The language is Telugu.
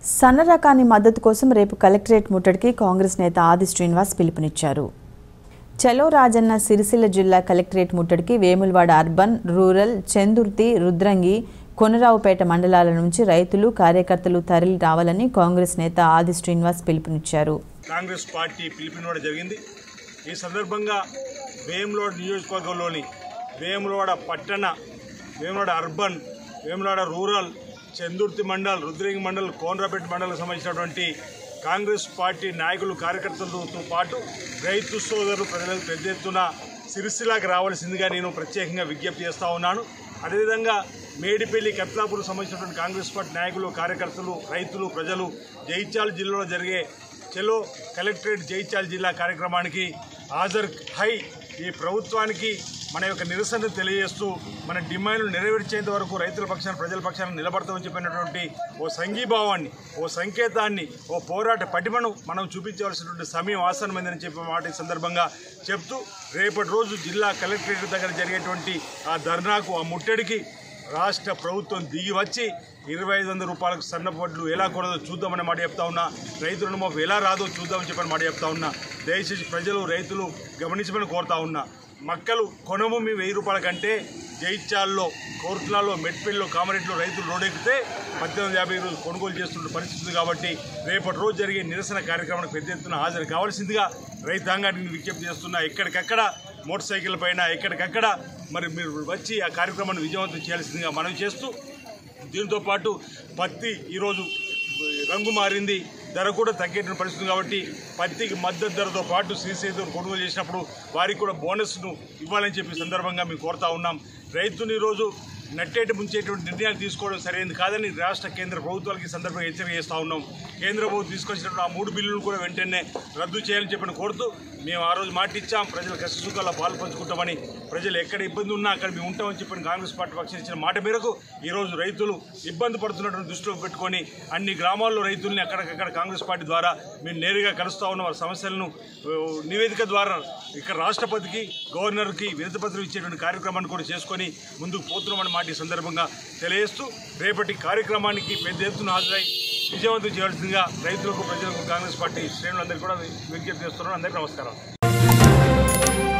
సన్న రకాన్ని మద్దతు కోసం రేపు కలెక్టరేట్ ముట్టడికి కాంగ్రెస్ నేత ఆది శ్రీనివాస్ పిలుపునిచ్చారు. చలో రాజన్న సిరిసిల్ల జిల్లా కలెక్టరేట్ ముట్టడికి వేములవాడ అర్బన్, రూరల్, చందుర్తి, రుద్రంగి, కొనరావుపేట మండలాల నుంచి రైతులు, కార్యకర్తలు తరలి రావాలని కాంగ్రెస్ నేత ఆది శ్రీనివాస్ పిలుపునిచ్చారు. కాంగ్రెస్ పార్టీ పిలుపునివ్వడం జరిగింది. ఈ సందర్భంగా వేములవాడ నియోజకవర్గంలోని వేములవాడ పట్టణ, వేములవాడ అర్బన్, వేములవాడ రూరల్, చందుర్తి మండల్, రుద్రంగి మండల్, కోనరావుపేట మండలకు సంబంధించినటువంటి కాంగ్రెస్ పార్టీ నాయకులు, కార్యకర్తలతో పాటు రైతు సోదరులు, ప్రజలకు పెద్ద ఎత్తున సిరిసిల్లాకు రావాల్సిందిగా నేను ప్రత్యేకంగా విజ్ఞప్తి చేస్తూ ఉన్నాను. అదేవిధంగా మేడిపల్లి, కత్లాపూర్ సంబంధించినటువంటి కాంగ్రెస్ పార్టీ నాయకులు, కార్యకర్తలు, రైతులు, ప్రజలు జగిత్యాల జిల్లాలో జరిగే చలో కలెక్టరేట్ జగిత్యాల జిల్లా కార్యక్రమానికి హాజరు హై ఈ ప్రభుత్వానికి మన యొక్క నిరసన తెలియజేస్తూ మన డిమాండ్లు నెరవేర్చేంత వరకు రైతుల పక్షాన, ప్రజల పక్షాన నిలబడతామని చెప్పినటువంటి ఓ సంఘీభావాన్ని, ఓ సంకేతాన్ని, ఓ పోరాట పటిమను మనం చూపించవలసినటువంటి సమయం ఆసన్నమైందని చెప్పే మాట ఈ సందర్భంగా చెప్తూ, రేపటి రోజు జిల్లా కలెక్టరేట్ దగ్గర జరిగేటువంటి ఆ ధర్నాకు, ఆ ముట్టడికి రాష్ట్ర ప్రభుత్వం దిగి వచ్చి 2500 రూపాయలకు సన్నపడ్లు ఎలా కొనదో చూద్దామని మాట చెప్తా ఉన్నా. రైతు రుణమాఫీ ఎలా రాదో చూద్దామని చెప్పని మాట చెప్తా ఉన్నా. దయచేసి ప్రజలు, రైతులు గమనించమని కోరుతా ఉన్నా. మక్కలు కొనభూమి 1000 రూపాయల కంటే జైత్యాల్లో, కోర్టులలో, మెట్పల్లిలో, కామారెడ్డిలో రైతులు రోడ్డెక్కితే 1850 రోజులు కొనుగోలు చేస్తున్న పరిస్థితి. కాబట్టి రేపటి రోజు జరిగే నిరసన కార్యక్రమానికి పెద్ద ఎత్తున హాజరు కావాల్సిందిగా రైతాంగాన్ని విజ్ఞప్తి చేస్తున్నా. ఎక్కడికక్కడ మోటార్ సైకిల్ పైన ఎక్కడికక్కడ మరి మీరు వచ్చి ఆ కార్యక్రమాన్ని విజయవంతం చేయాల్సిందిగా మనం చేస్తూ, దీంతో పాటు పత్తి ఈరోజు రంగు మారింది, ధర కూడా తగ్గేటువంటి పరిస్థితి. కాబట్టి పత్తికి మద్దతు ధరతో పాటు శ్రీసేతులు కొనుగోలు చేసినప్పుడు వారికి కూడా బోనస్ను ఇవ్వాలని చెప్పి సందర్భంగా మేము కోరుతా ఉన్నాం. రైతుని ఈరోజు నట్టేటి ముంచేటువంటి నిర్ణయాలు తీసుకోవడం సరైనది కాదని రాష్ట్ర, కేంద్ర ప్రభుత్వాలకి ఈ సందర్భంగా హెచ్చరిక చేస్తూ ఉన్నాం. కేంద్ర ప్రభుత్వం తీసుకొచ్చినప్పుడు ఆ 3 బిల్లులు కూడా వెంటనే రద్దు చేయాలని చెప్పని కోరుతూ, మేము ఆ రోజు మాట ఇచ్చాం, ప్రజల కష్టసుఖాల్లో పాలు పంచుకుంటామని, ప్రజలు ఎక్కడ ఇబ్బంది ఉన్నా అక్కడ మేము ఉంటామని చెప్పని కాంగ్రెస్ పార్టీ పక్షం ఇచ్చిన మాట మేరకు ఈరోజు రైతులు ఇబ్బంది పడుతున్నటువంటి దృష్టిలో పెట్టుకొని అన్ని గ్రామాల్లో రైతుల్ని అక్కడికక్కడ కాంగ్రెస్ పార్టీ ద్వారా మేము నేరుగా కలుస్తూ ఉన్న వారి సమస్యలను నివేదిక ద్వారా ఇక్కడ రాష్ట్రపతికి, గవర్నర్కి వినతిపత్రం ఇచ్చేటువంటి కార్యక్రమాన్ని కూడా చేసుకొని ముందుకు పోతున్నామని మాట ఈ సందర్భంగా తెలియజేస్తూ, రేపటి కార్యక్రమానికి పెద్ద ఎత్తున హాజరై విజయవంతం చేయాల్సిందిగా రైతులకు, ప్రజలకు కాంగ్రెస్ పార్టీ శ్రేణులందరికీ కూడా విజ్ఞప్తి చేస్తున్నాను. అందరికీ నమస్కారం.